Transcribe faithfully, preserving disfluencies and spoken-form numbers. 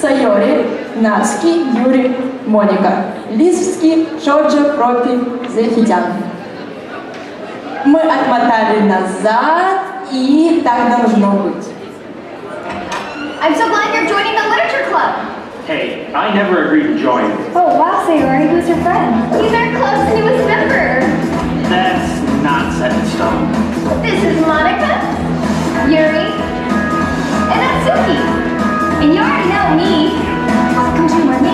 Сайори, Нацуки, Юри, Моника. Lisvski, Shoja, Froppi, Zefityan. Мы отмотали назад, и так должно быть. I'm so glad you're joining the literature club. Hey, I never agreed to join. Oh wow, Sayori, who's your friend? He's our club's newest member. That's not set in stone. This is Monica, Yuri, and Natsuki. And you already know me. Welcome to my